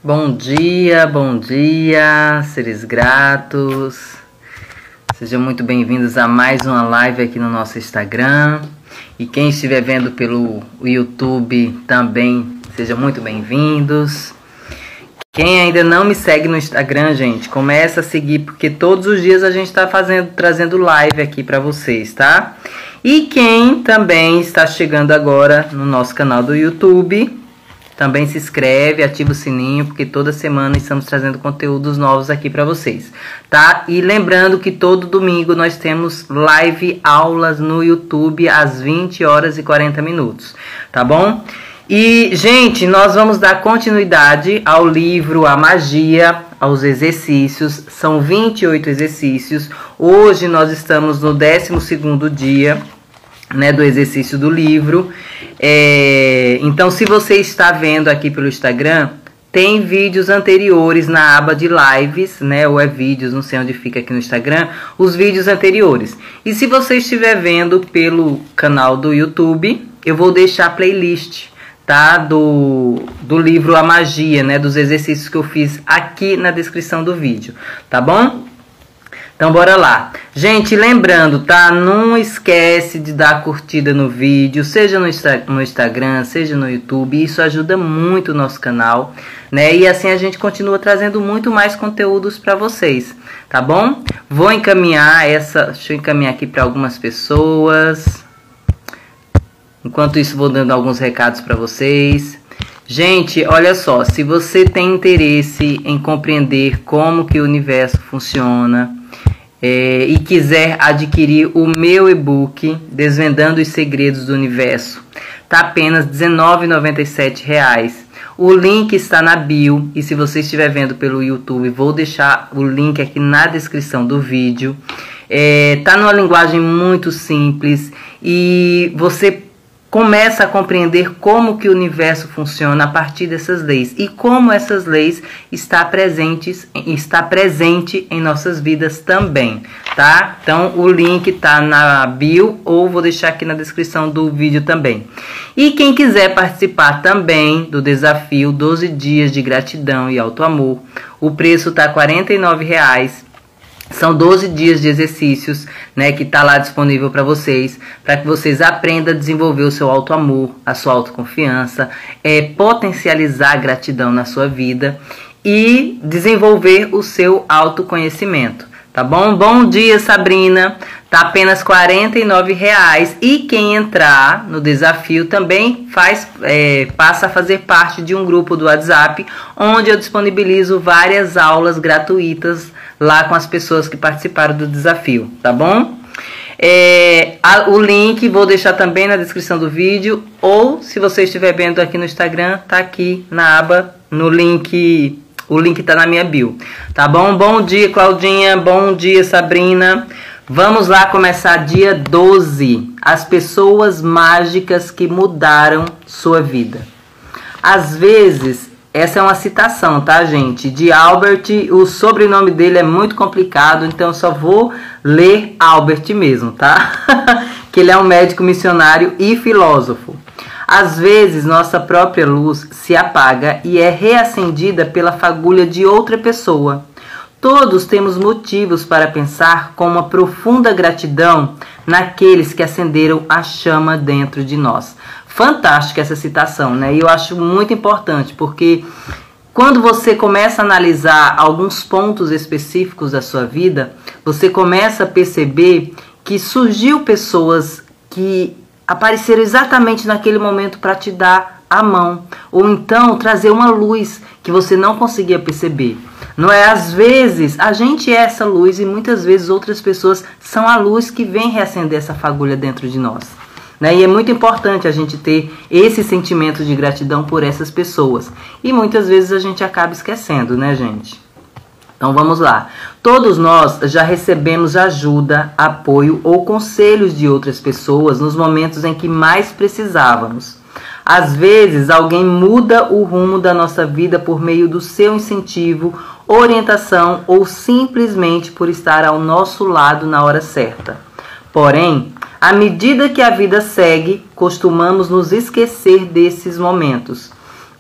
Bom dia, seres gratos. Sejam muito bem-vindos a mais uma live aqui no nosso Instagram. E quem estiver vendo pelo YouTube também, sejam muito bem-vindos. Quem ainda não me segue no Instagram, gente, começa a seguir, porque todos os dias a gente está trazendo live aqui para vocês, tá? E quem também está chegando agora no nosso canal do YouTube, também se inscreve, ativa o sininho, porque toda semana estamos trazendo conteúdos novos aqui para vocês, tá? E lembrando que todo domingo nós temos live aulas no YouTube às 20 horas e 40 minutos, tá bom? E, gente, nós vamos dar continuidade ao livro A Magia, aos exercícios. São 28 exercícios. Hoje nós estamos no 12º dia, né, do exercício do livro. Então, se você está vendo aqui pelo Instagram, tem vídeos anteriores na aba de lives, né, ou vídeos, não sei onde fica aqui no Instagram, os vídeos anteriores. E se você estiver vendo pelo canal do YouTube, eu vou deixar a playlist, tá, do livro A Magia, né, dos exercícios que eu fiz aqui na descrição do vídeo, tá bom? Então bora lá. Gente, lembrando, tá, não esquece de dar curtida no vídeo, seja no Instagram, seja no YouTube, isso ajuda muito o nosso canal, né, e assim a gente continua trazendo muito mais conteúdos para vocês, tá bom? Vou encaminhar deixa eu encaminhar aqui para algumas pessoas. Enquanto isso, vou dando alguns recados para vocês. Gente, olha só, se você tem interesse em compreender como que o universo funciona e quiser adquirir o meu e-book Desvendando os Segredos do Universo, tá apenas R$19,97. O link está na bio, e se você estiver vendo pelo YouTube, vou deixar o link aqui na descrição do vídeo. Tá numa linguagem muito simples e você começa a compreender como que o universo funciona a partir dessas leis e como essas leis está presente em nossas vidas também, tá? Então o link tá na bio ou vou deixar aqui na descrição do vídeo também. E quem quiser participar também do desafio 12 dias de gratidão e autoamor, o preço tá R$ 49. São 12 dias de exercícios, né, que está lá disponível para vocês aprendam a desenvolver o seu auto-amor, a sua autoconfiança, potencializar a gratidão na sua vida e desenvolver o seu autoconhecimento, tá bom? Bom dia, Sabrina! Tá apenas R$ 49 e quem entrar no desafio também passa a fazer parte de um grupo do WhatsApp, onde eu disponibilizo várias aulas gratuitas lá com as pessoas que participaram do desafio, tá bom? O link vou deixar também na descrição do vídeo, ou se você estiver vendo aqui no Instagram, tá aqui na aba, no link, o link tá na minha bio, tá bom? Bom dia, Claudinha, bom dia, Sabrina. Vamos lá começar dia 12, as pessoas mágicas que mudaram sua vida. Às vezes, essa é uma citação, tá, gente? De Albert, o sobrenome dele é muito complicado, então eu só vou ler Albert mesmo, tá? Que ele é um médico missionário e filósofo. Às vezes, nossa própria luz se apaga e é reacendida pela fagulha de outra pessoa. Todos temos motivos para pensar com uma profunda gratidão naqueles que acenderam a chama dentro de nós. Fantástica essa citação, né? E eu acho muito importante, porque quando você começa a analisar alguns pontos específicos da sua vida, você começa a perceber que surgiu pessoas que apareceram exatamente naquele momento para te dar a mão, ou então trazer uma luz que você não conseguia perceber. Não é? Às vezes a gente é essa luz e muitas vezes outras pessoas são a luz que vem reacender essa fagulha dentro de nós, né? E é muito importante a gente ter esse sentimento de gratidão por essas pessoas. E muitas vezes a gente acaba esquecendo, né, gente? Então vamos lá. Todos nós já recebemos ajuda, apoio ou conselhos de outras pessoas nos momentos em que mais precisávamos. Às vezes alguém muda o rumo da nossa vida por meio do seu incentivo, orientação ou simplesmente por estar ao nosso lado na hora certa. Porém, à medida que a vida segue, costumamos nos esquecer desses momentos.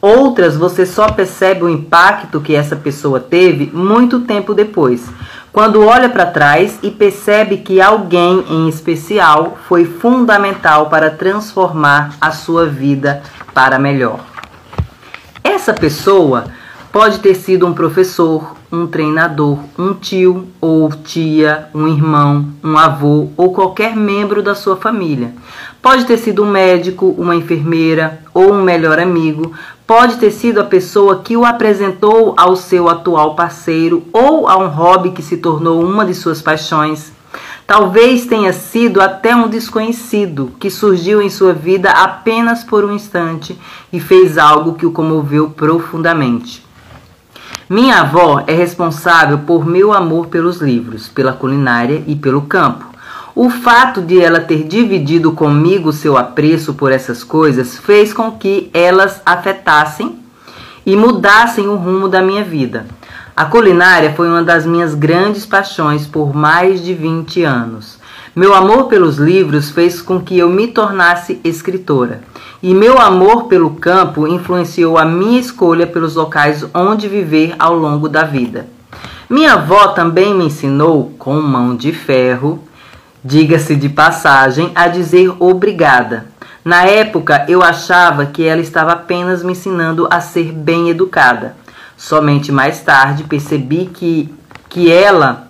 Outras você só percebe o impacto que essa pessoa teve muito tempo depois, quando olha para trás e percebe que alguém em especial foi fundamental para transformar a sua vida para melhor. Essa pessoa pode ter sido um professor, um treinador, um tio ou tia, um irmão, um avô ou qualquer membro da sua família. Pode ter sido um médico, uma enfermeira ou um melhor amigo. Pode ter sido a pessoa que o apresentou ao seu atual parceiro ou a um hobby que se tornou uma de suas paixões. Talvez tenha sido até um desconhecido que surgiu em sua vida apenas por um instante e fez algo que o comoveu profundamente. Minha avó é responsável por meu amor pelos livros, pela culinária e pelo campo. O fato de ela ter dividido comigo seu apreço por essas coisas fez com que elas afetassem e mudassem o rumo da minha vida. A culinária foi uma das minhas grandes paixões por mais de 20 anos. Meu amor pelos livros fez com que eu me tornasse escritora. E meu amor pelo campo influenciou a minha escolha pelos locais onde viver ao longo da vida. Minha avó também me ensinou, com mão de ferro, diga-se de passagem, a dizer obrigada. Na época, eu achava que ela estava apenas me ensinando a ser bem educada. Somente mais tarde percebi que ela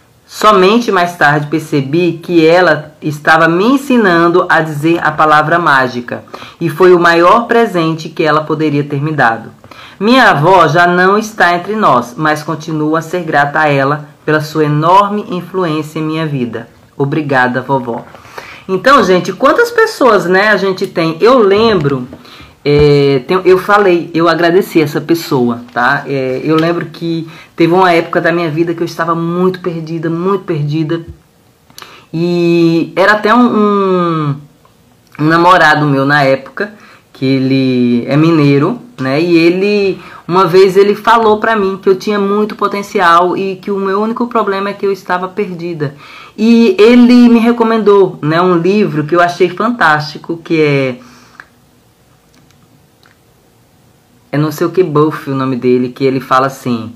estava me ensinando a dizer a palavra mágica, e foi o maior presente que ela poderia ter me dado. Minha avó já não está entre nós, mas continuo a ser grata a ela pela sua enorme influência em minha vida. Obrigada, vovó. Então, gente, quantas pessoas, né, a gente tem? Eu lembro, eu agradeci essa pessoa, tá? Eu lembro que teve uma época da minha vida que eu estava muito perdida, e era até um namorado meu na época, que ele é mineiro, né? E uma vez ele falou pra mim que eu tinha muito potencial e que o meu único problema é que eu estava perdida. E ele me recomendou, né, um livro que eu achei fantástico, que é não sei o que Buff, o nome dele, que ele fala assim,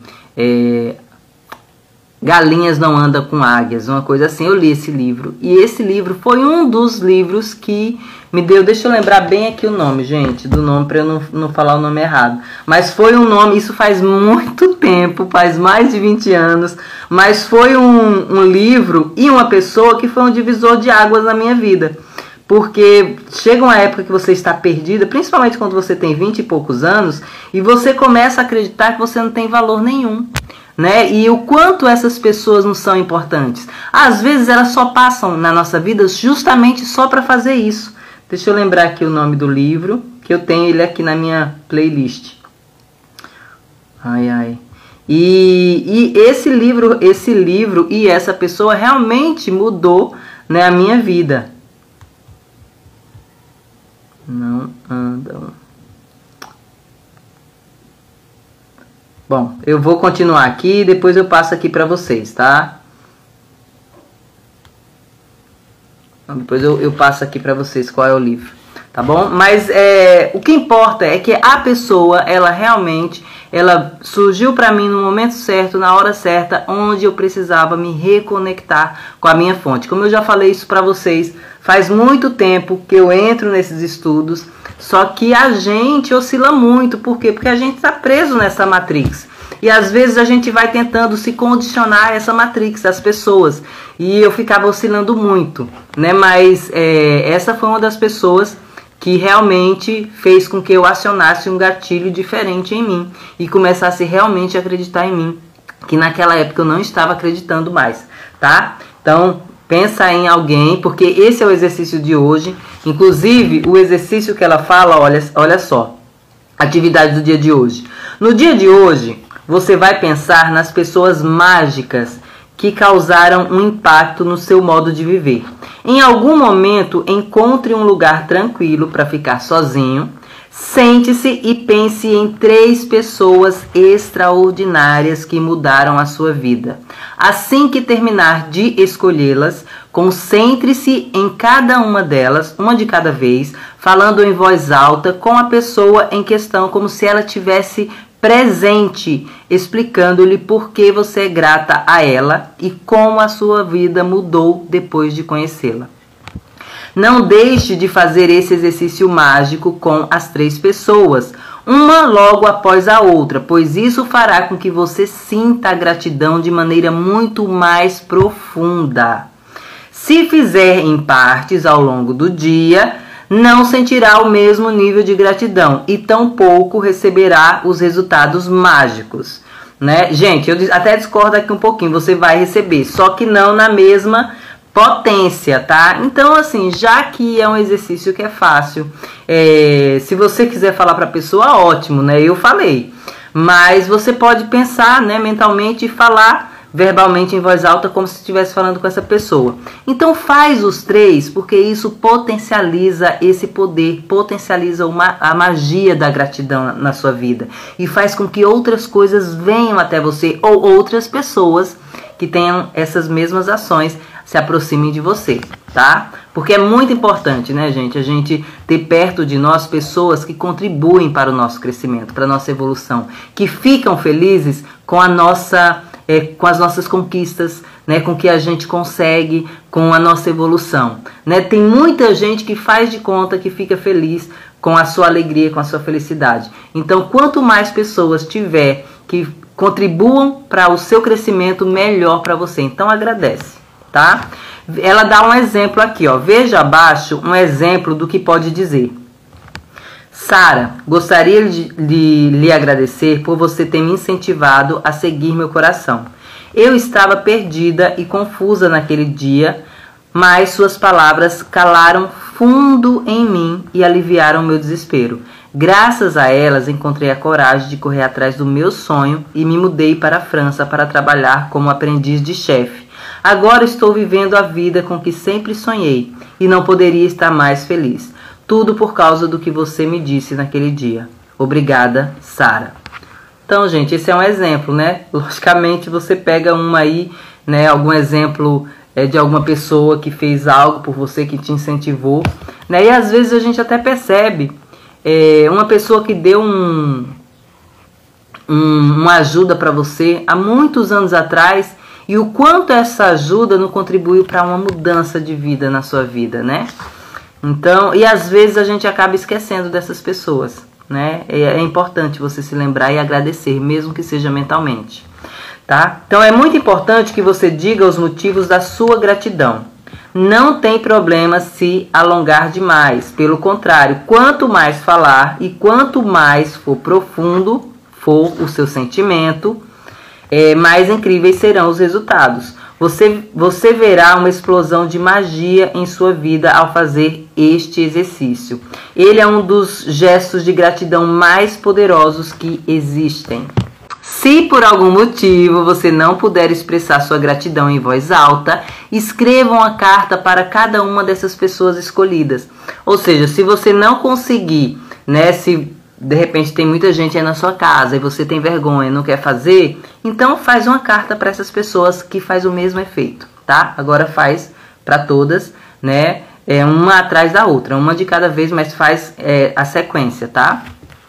galinhas não andam com águias, uma coisa assim. Eu li esse livro, e esse livro foi um dos livros que me deu, deixa eu lembrar bem aqui o nome, gente, do nome, para eu não falar o nome errado, mas foi um nome, isso faz muito tempo, faz mais de 20 anos, mas foi um livro e uma pessoa que foi um divisor de águas na minha vida, porque chega uma época que você está perdida, principalmente quando você tem 20 e poucos anos, e você começa a acreditar que você não tem valor nenhum, né? E o quanto essas pessoas não são importantes. Às vezes elas só passam na nossa vida justamente só para fazer isso. Deixa eu lembrar aqui o nome do livro, que eu tenho ele aqui na minha playlist. E esse livro e essa pessoa realmente mudou, né, a minha vida. Não andam. Bom, eu vou continuar aqui e depois eu passo aqui para vocês, tá? Depois eu passo aqui para vocês qual é o livro, tá bom? Mas o que importa é que a pessoa, ela realmente, ela surgiu para mim no momento certo, na hora certa, onde eu precisava me reconectar com a minha fonte. Como eu já falei isso para vocês, faz muito tempo que eu entro nesses estudos, só que a gente oscila muito. Por quê? Porque a gente está preso nessa matrix. E às vezes a gente vai tentando se condicionar a essa matrix das pessoas. E eu ficava oscilando muito, né? Mas essa foi uma das pessoas que realmente fez com que eu acionasse um gatilho diferente em mim e começasse realmente a acreditar em mim, que naquela época eu não estava acreditando mais, tá? Então, pensa em alguém, porque esse é o exercício de hoje. Inclusive, o exercício que ela fala, olha só, atividade do dia de hoje. No dia de hoje, você vai pensar nas pessoas mágicas que causaram um impacto no seu modo de viver. Em algum momento, encontre um lugar tranquilo para ficar sozinho. Sente-se e pense em 3 pessoas extraordinárias que mudaram a sua vida. Assim que terminar de escolhê-las, concentre-se em cada uma delas, uma de cada vez, falando em voz alta com a pessoa em questão, como se ela tivesse presente, explicando-lhe por que você é grata a ela e como a sua vida mudou depois de conhecê-la. Não deixe de fazer esse exercício mágico com as 3 pessoas, uma logo após a outra, pois isso fará com que você sinta a gratidão de maneira muito mais profunda. Se fizer em partes ao longo do dia, não sentirá o mesmo nível de gratidão e tampouco receberá os resultados mágicos, né? Gente, eu até discordo aqui um pouquinho, você vai receber, só que não na mesma potência, tá? Então, assim, já que é um exercício que é fácil, se você quiser falar para a pessoa, ótimo, né? Eu falei, mas você pode pensar, né, mentalmente e falar verbalmente em voz alta como se estivesse falando com essa pessoa. Então faz os 3, porque isso potencializa esse poder, potencializa a magia da gratidão na sua vida e faz com que outras coisas venham até você ou outras pessoas que tenham essas mesmas ações se aproximem de você, tá? Porque é muito importante, né, gente, a gente ter perto de nós pessoas que contribuem para o nosso crescimento, para a nossa evolução, que ficam felizes com a nossa com as nossas conquistas, né, com o que a gente consegue, com a nossa evolução, né? Tem muita gente que faz de conta que fica feliz com a sua alegria, com a sua felicidade. Então, quanto mais pessoas tiver que contribuam para o seu crescimento, melhor para você. Então, agradece, tá? Ela dá um exemplo aqui, ó. Veja abaixo um exemplo do que pode dizer. Sara, gostaria de lhe agradecer por você ter me incentivado a seguir meu coração. Eu estava perdida e confusa naquele dia, mas suas palavras calaram fundo em mim e aliviaram meu desespero. Graças a elas, encontrei a coragem de correr atrás do meu sonho e me mudei para a França para trabalhar como aprendiz de chefe. Agora estou vivendo a vida com que sempre sonhei e não poderia estar mais feliz. Tudo por causa do que você me disse naquele dia. Obrigada, Sara. Então, gente, esse é um exemplo, né? Logicamente, você pega aí, né, algum exemplo de alguma pessoa que fez algo por você, que te incentivou, né? E às vezes a gente até percebe uma pessoa que deu uma ajuda para você há muitos anos atrás e o quanto essa ajuda não contribuiu para uma mudança de vida na sua vida, né? Então, e às vezes a gente acaba esquecendo dessas pessoas, né? É importante você se lembrar e agradecer, mesmo que seja mentalmente, tá? Então é muito importante que você diga os motivos da sua gratidão. Não tem problema se alongar demais, pelo contrário, quanto mais falar e quanto mais for profundo for o seu sentimento, mais incríveis serão os resultados. Você verá uma explosão de magia em sua vida ao fazer este exercício. Ele é um dos gestos de gratidão mais poderosos que existem. Se por algum motivo você não puder expressar sua gratidão em voz alta, escreva uma carta para cada uma dessas pessoas escolhidas. Ou seja, se você não conseguir, né, se de repente tem muita gente aí na sua casa e você tem vergonha e não quer fazer, então faz uma carta para essas pessoas que faz o mesmo efeito, tá? Agora faz para todas, né? Uma atrás da outra, uma de cada vez, mas faz a sequência, tá?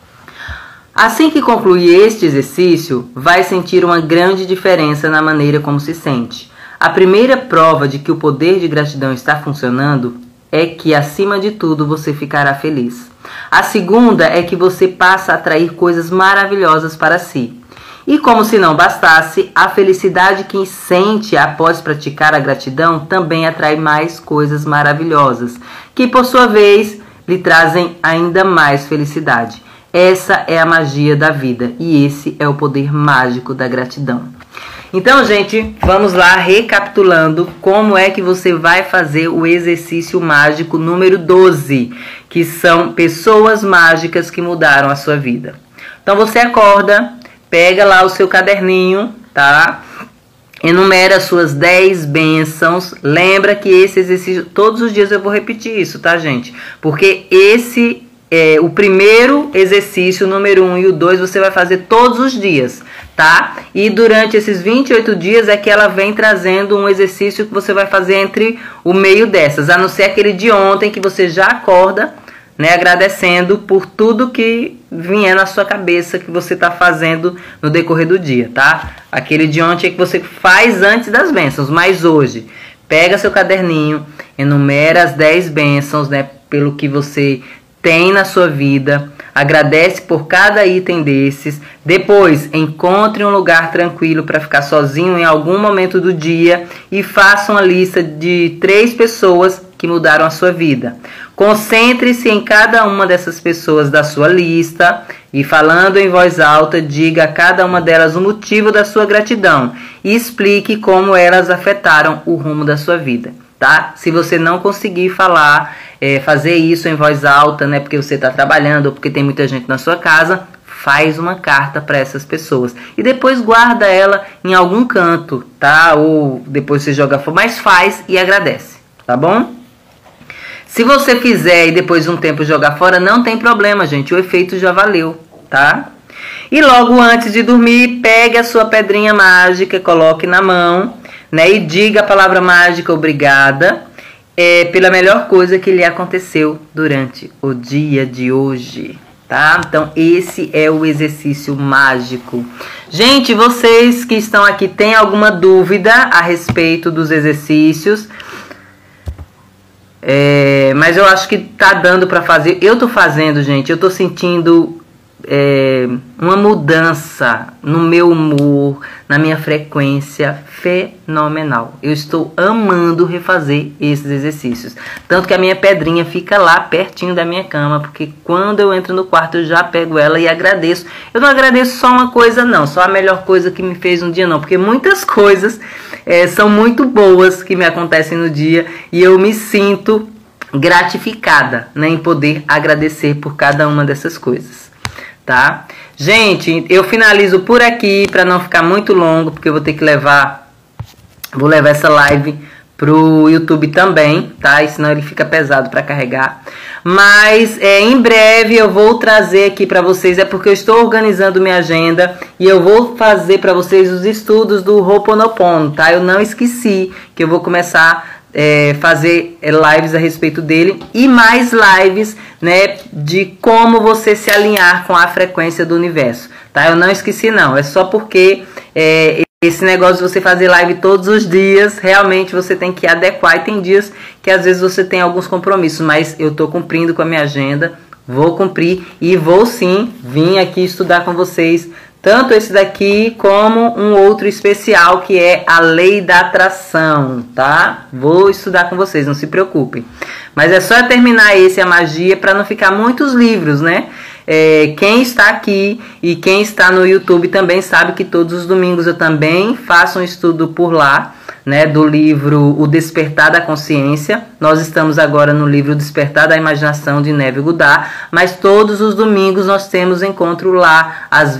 Assim que concluir este exercício, vai sentir uma grande diferença na maneira como se sente. A primeira prova de que o poder de gratidão está funcionando é que, acima de tudo, você ficará feliz. A segunda é que você passa a atrair coisas maravilhosas para si. E como se não bastasse, a felicidade que sente após praticar a gratidão também atrai mais coisas maravilhosas, que por sua vez lhe trazem ainda mais felicidade. Essa é a magia da vida e esse é o poder mágico da gratidão. Então, gente, vamos lá recapitulando como é que você vai fazer o exercício mágico número 12, que são pessoas mágicas que mudaram a sua vida. Então, você acorda, pega lá o seu caderninho, tá? Enumera as suas 10 bênçãos. Lembra que esse exercício, todos os dias eu vou repetir isso, tá, gente? Porque esse o primeiro exercício, o número 1 e o 2, você vai fazer todos os dias, tá? E durante esses 28 dias é que ela vem trazendo um exercício que você vai fazer entre o meio dessas, a não ser aquele de ontem que você já acorda, né, agradecendo por tudo que vier na sua cabeça que você está fazendo no decorrer do dia, tá? Aquele de ontem é que você faz antes das bênçãos, mas hoje, pega seu caderninho, enumera as 10 bênçãos, né, pelo que você tem na sua vida, agradece por cada item desses, depois encontre um lugar tranquilo para ficar sozinho em algum momento do dia e faça uma lista de 3 pessoas que mudaram a sua vida. Concentre-se em cada uma dessas pessoas da sua lista e, falando em voz alta, diga a cada uma delas o motivo da sua gratidão e explique como elas afetaram o rumo da sua vida, tá? Se você não conseguir falar, fazer isso em voz alta, né, porque você está trabalhando ou porque tem muita gente na sua casa, faz uma carta para essas pessoas e depois guarda ela em algum canto, tá? Ou depois você joga fora, mas faz e agradece, tá bom? Se você fizer e depois de um tempo jogar fora, não tem problema, gente. O efeito já valeu, tá? E logo antes de dormir, pegue a sua pedrinha mágica, coloque na mão, né? E diga a palavra mágica obrigada pela melhor coisa que lhe aconteceu durante o dia de hoje, tá? Então, esse é o exercício mágico. Gente, vocês que estão aqui, têm alguma dúvida a respeito dos exercícios? Mas eu acho que tá dando pra fazer. Eu tô fazendo, gente. Eu tô sentindo uma mudança no meu humor, na minha frequência fenomenal. Eu estou amando refazer esses exercícios. Tanto que a minha pedrinha fica lá pertinho da minha cama, porque quando eu entro no quarto eu já pego ela e agradeço. Eu não agradeço só uma coisa não, só a melhor coisa que me fez um dia não, porque muitas coisas são muito boas que me acontecem no dia e eu me sinto gratificada, né, em poder agradecer por cada uma dessas coisas, tá? Gente, eu finalizo por aqui para não ficar muito longo, porque eu vou ter que vou levar essa live pro YouTube também, tá? E senão ele fica pesado para carregar. Mas em breve eu vou trazer aqui para vocês, porque eu estou organizando minha agenda e eu vou fazer para vocês os estudos do Ho'oponopono, tá? Eu não esqueci que eu vou começar fazer lives a respeito dele e mais lives, né, de como você se alinhar com a frequência do universo, tá? Eu não esqueci não, é só porque esse negócio de você fazer live todos os dias, realmente você tem que adequar, e tem dias que às vezes você tem alguns compromissos, mas eu tô cumprindo com a minha agenda, vou cumprir e vou sim vir aqui estudar com vocês, tanto esse daqui como um outro especial que é a Lei da Atração, tá? Vou estudar com vocês, não se preocupem. Mas é só terminar esse, a magia, para não ficar muitos livros, né? Quem está aqui e quem está no YouTube também sabe que todos os domingos eu também faço um estudo por lá, né, do livro O Despertar da Consciência. Nós estamos agora no livro O Despertar da Imaginação, de Neville Goddard, mas todos os domingos nós temos encontro lá às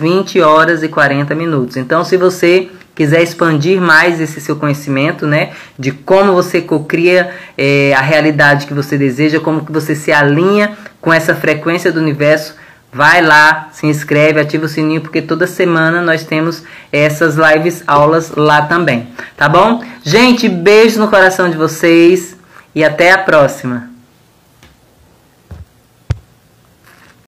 20h40. Então, se você quiser expandir mais esse seu conhecimento, né, de como você cocria a realidade que você deseja, como que você se alinha com essa frequência do universo, vai lá, se inscreve, ativa o sininho, porque toda semana nós temos essas lives, aulas lá também, tá bom? Gente, beijo no coração de vocês e até a próxima.